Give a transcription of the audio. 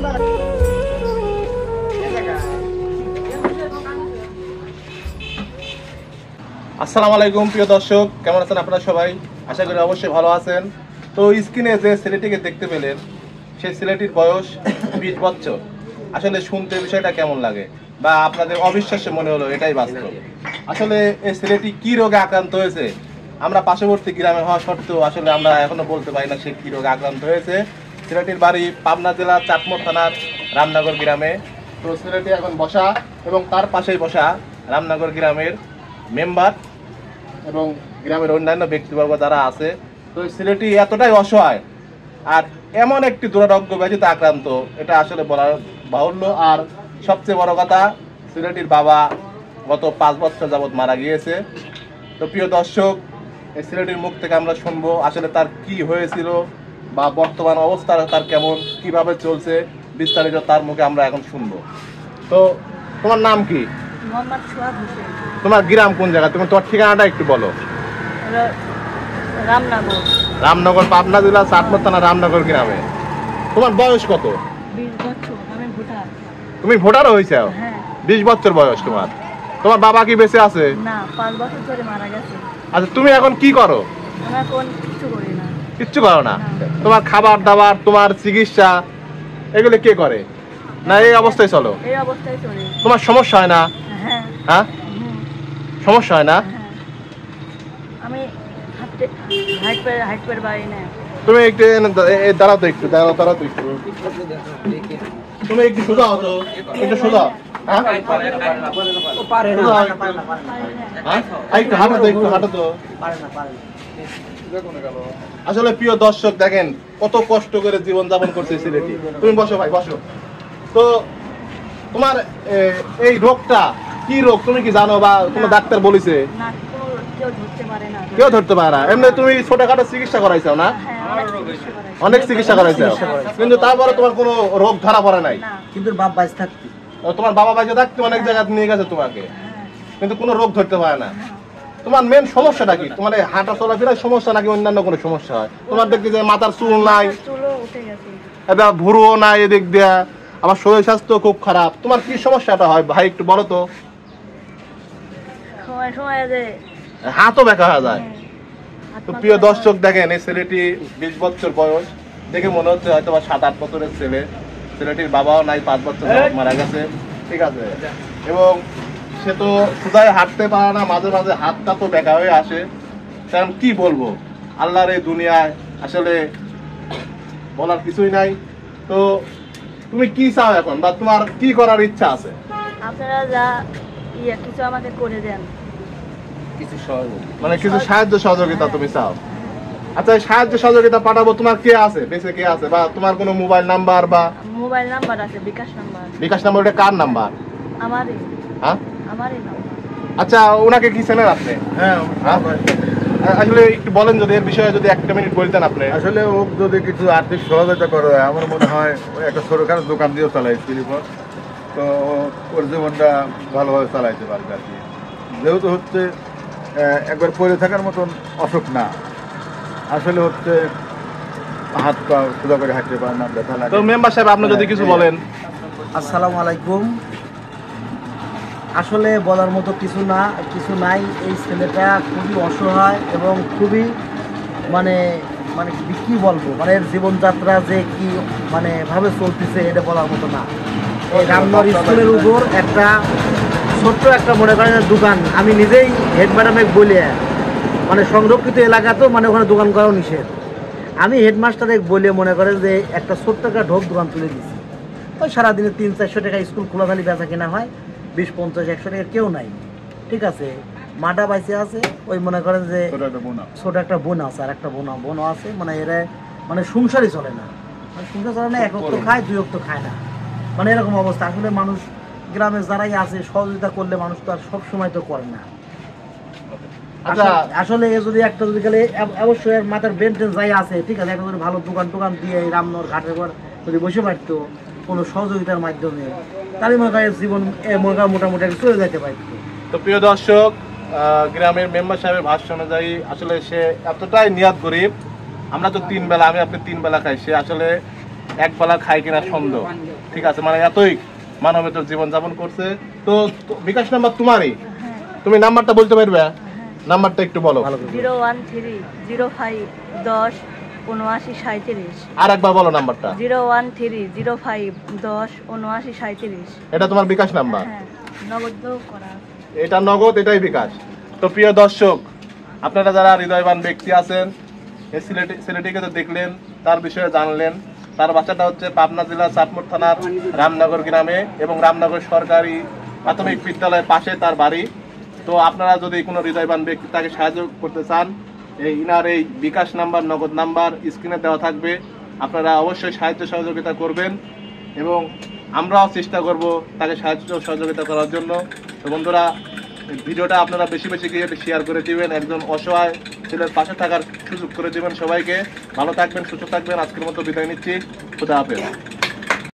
আসসালামু আলাইকুম প্রিয় দর্শক, কেমন আছেন আপনারা সবাই? আশা করি অবশ্যই ভালো আছেন। তো স্ক্রিনে যে ছেলেটিকে দেখতে পেলেন, সেই ছেলেটির বয়স 20 বছর। আসলে শুনতে বিষয়টা কেমন লাগে বা আপনাদের অবিশ্বাস্য মনে হলো, এটাই বাস্তব। আসলে এই ছেলেটি কি রোগে আক্রান্ত হয়েছে, আমরা পার্শ্ববর্তী গ্রামে হওয়া সত্ত্বেও আসলে আমরা এখনো বলতে পারি না সে কি রোগে আক্রান্ত হয়েছে। ছেলেটির বাড়ি পাবনা জেলার চাটমোড় থানার রামনগর গ্রামে। তো ছেলেটি এখন বসা এবং তার পাশেই বসা রামনগর গ্রামের মেম্বার এবং গ্রামের অন্যান্য ব্যক্তিবর্গ যারা আছে। তো ছেলেটি এতটাই অসহায় আর এমন একটি দুরারোগ্য ব্যাধিতে আক্রান্ত, এটা আসলে বলার বাহুল্য। আর সবচেয়ে বড় কথা, ছেলেটির বাবা গত 5 বছর যাবৎ মারা গিয়েছে। তো প্রিয় দর্শক, এই ছেলেটির মুখ থেকে আমরা শুনবো আসলে তার কি হয়েছিল বা বর্তমান অবস্থা তার কেমন, কিভাবে চলছে, বিস্তারিত তার মুখে আমরা এখন শুনবো। তো তোমার নাম কি? মোহাম্মদ সোহাগ হোসেন। তোমার গ্রাম কোন জায়গা? তুমি তোমার ঠিকানাটা একটু বলো। রামনগর। রামনগর, পাবনা জেলা চাটমোড় থানা রামনগর গ্রামে। তোমার বয়স কত? 20 বছর। আমি ভোটার। তুমি ভোটারও হয়েছো? হ্যাঁ। 20 বছর বয়স তোমার। তোমার বাবা কি বেঁচে আছে? না, 5 বছর ধরে মারা গেছে। আচ্ছা, তুমি এখন কি করো? আমরা কোন কিছু করি না। কিচ্ছু করো না? তোমার খাবার দাবার, তোমার চিকিৎসা এগুলো কে করে? না এই অবস্থায় চলো? এই অবস্থায় চলে। তোমার সমস্যা হয় না? হ্যাঁ। হ্যাঁ, সমস্যা হয় না? হ্যাঁ। আমি হাইট পের বাড়ি না। তুমি একটু দাঁড়াও তো, একটু দাঁড়াও তো একটু। তুমি একটু সোজা হতো, একটু সোজা। হ্যাঁ, একটু হাঁটো তো, একটু হাঁটো তো। আসলে প্রিয় দর্শক, দেখেন কত কষ্ট করে জীবন যাপন করছে ছেলেটি। তুমি বসো ভাই, বসো। তো তোমার এই রোগটা কি রোগ তুমি কি জানো বা কোনো ডাক্তার বলেছে? না, কেউ ধরতে পারে না। কেউ ধরতে পারে না? এমনি তুমি ছোটখাটো চিকিৎসা করাইছো না? অনেক চিকিৎসা করাইছো, কিন্তু তারপরে তোমার কোনো রোগ ধরা পড়ে নাই? কিন্তু বাপ বাইস থাকতে, তোমার বাবা বাইজে থাকতে অনেক জায়গা নিয়ে গেছে তোমাকে, কিন্তু কোনো রোগ ধরতে পারে না। তোমার মেন সমস্যাটা কি? তোমার এই হাঁটা চলাফেরার সমস্যা নাকি অন্যান্য কোনো সমস্যা হয়? তোমার দেখি যে মাথার চুল নাই, চুলও উঠে গেছে, এটা ভুরুও নাই এদিক দিয়া, আমার শরীর স্বাস্থ্য খুব খারাপ। তোমার কি সমস্যাটা হয় ভাই একটু বলো তো? সময় সময় যে হাতও ব্যথা হয়ে যায়। তো প্রিয় দর্শক, দেখেন এই ছেলেটি 20 বছর বয়স, দেখে মনে হচ্ছে হয়তো বা 7-8 বছরের ছেলে। ছেলেটির বাবাও নাই, 5 বছর মারা গেছে, ঠিক আছে। এবং সে তো সোজাই হাঁটতে পারে না, মাঝে মাঝে হাতটা তো ব্যথা হয়ে আসে। কারণ কি বলবো, আল্লাহর এই দুনিয়ায় আসলে বলার কিছুই নাই। তো তুমি কি চাও এখন, বা তোমার কি করার ইচ্ছা আছে? আপনারা যা কিছু আমাকে করে দেন, মানে কিছু সাহায্য সহযোগিতা তুমি চাও? আচ্ছা, এই সাহায্য সহযোগিতা পাঠাবো। তোমার কে আছে, বেঁচে কে আছে, বা তোমার কোনো মোবাইল নাম্বার বা? মোবাইল নাম্বার আছে, বিকাশ নাম্বার। বিকাশ নাম্বার, ওটা কার নাম্বার? আমারই। হ্যাঁ, আমারই নাম্বার। আচ্ছা, ওনাকে কি চেনেন আপনি? হ্যাঁ, আসলে একটু বলেন যদি এর বিষয়ে যদি 1 মিনিট বলতেন আপনি। আসলে ও যদি কিছু আর্থিক সহযোগিতা করে, আমার মনে হয় একটা ছোটখাটো দোকান দিয়েও চালাই স্লিপার, তো ওর জীবনটা ভালোভাবে চালাইতে পারবে আর কি। যেহেতু হচ্ছে একবার পড়ে থাকার মতন অসুখ না, আসলে হচ্ছে হাত পা সোজা করে হাঁটতে পারে না, ব্যথা লাগে। তো মেম্বার সাহেব, আপনি যদি কিছু বলেন। আসসালামু আলাইকুম। আসলে বলার মতো কিছু নাই। এই ছেলেটা খুবই অসহায় এবং খুবই মানে মানে কি বলবো, মানে এর জীবনযাত্রা যে কি মানে ভাবে চলতেছে, এটা বলার মতো না। এই রামনগর স্কুলের উপর একটা ছোট্ট একটা মনে করেন দোকান, আমি নিজেই হেড ম্যাডামে বলে, মানে সংরক্ষিত এলাকা তো, মানে ওখানে দোকান করাও নিষেধ। আমি হেডমাস্টারে বলে মনে করেন যে একটা ছোট্ট একটা ঢোক দোকান তুলে দিচ্ছি। ওই সারাদিনে 300-400 টাকা স্কুল খোলা থালি বেচা কেনা হয়, 20-50-100 টাকা কেউ নাই, ঠিক আছে। মাটা বাইসে আছে, ওই মনে করেন যে ছোট একটা বোন আছে, আর একটা বোনও আছে, মানে এরা মানে সংসারই চলে না, মানে সংসার চলে না, 1 অক্ত খায় 2 অক্ত খায় না, মানে এরকম অবস্থা। আসলে মানুষ গ্রামে যারাই আছে সহযোগিতা করলে মানুষ তো আর সব সময় তো করে না। আসলে যদি একটা যদি গেলে অবশ্যই এর মাথার ব্রেন টেন যাই আছে, ঠিক আছে, একটা যদি ভালো দোকান দিয়ে এই রামনগর ঘাটের পর যদি বসে পারতো কোনো সহযোগিতার মাধ্যমে, তাহলে মনে হয় জীবন মোটামুটি চলে যেতে পারতো। তো প্রিয় দর্শক, গ্রামের মেম্বার সাহেবের ভাষ্য অনুযায়ী আসলে সে এতটাই নিয়াত গরিব। আমরা তো 3 বেলা, আমি আপনি 3 বেলা খাই, সে আসলে এক বেলা খায় কিনা সন্দেহ। ঠিক আছে, মানে এতই মানবেতর জীবনযাপন করছে। তো বিকাশ নাম্বার তোমারই, হ্যাঁ তুমি নাম্বারটা বলতে পারবে? নাম্বারটা একটু বলো। 01305107937। আর একবার বলো নাম্বারটা। 01305107937। এটা তোমার বিকাশ নাম্বার? হ্যাঁ, নগদ করা। এটা নগদ, এটাই বিকাশ। তো প্রিয় দর্শক, আপনারা যারা হৃদয়বান ব্যক্তি আছেন, এই ছেলেটিকে তো দেখলেন, তার বিষয়ে জানলেন। তার বাচ্চাটা হচ্ছে পাবনা জেলার চাটমোট থানার রামনগর গ্রামে এবং রামনগর সরকারি প্রাথমিক বিদ্যালয়ের পাশে তার বাড়ি। তো আপনারা যদি কোনো হৃদয়বান ব্যক্তি তাকে সাহায্য করতে চান, ইনার এই বিকাশ নাম্বার, নগদ নাম্বার স্ক্রিনে দেওয়া থাকবে। আপনারা অবশ্যই সাহায্য সহযোগিতা করবেন এবং আমরাও চেষ্টা করব তাকে সাহায্য সহযোগিতা করার জন্য। তো বন্ধুরা, ভিডিওটা আপনারা বেশি বেশি গিয়ে শেয়ার করে দিবেন, একজন অসহায় ছেলের পাশে থাকার সুযোগ করে দিবেন সবাইকে। ভালো থাকবেন, সুস্থ থাকবেন। আজকের মতো বিদায় নিচ্ছি। খুদা হাফেজ।